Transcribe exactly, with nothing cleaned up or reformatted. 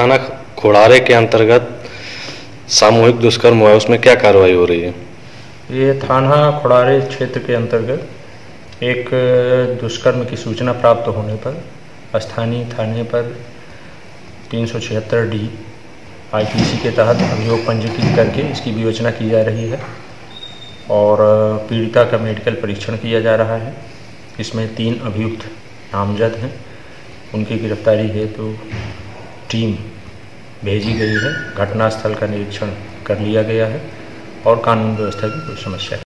थाना खोड़ारे के अंतर्गत सामूहिक दुष्कर्म हुआ है, उसमें क्या कार्रवाई हो रही है? ये थाना खोड़ारे क्षेत्र के अंतर्गत एक दुष्कर्म की सूचना प्राप्त होने पर स्थानीय थाने पर तीन सौ छिहत्तर डी आईपीसी के तहत अभियोग पंजीकृत करके इसकी विवेचना की जा रही है और पीड़िता का मेडिकल परीक्षण किया जा रहा है। इसमें तीन अभियुक्त नामजद हैं, उनकी गिरफ्तारी हेतु टीम भेजी गई है। घटनास्थल का निरीक्षण कर लिया गया है और कानून व्यवस्था की कोई समस्या